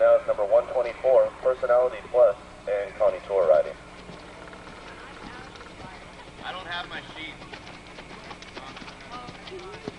now is number 124, Personality Plus, and Connie Tuor riding. I don't have my sheet.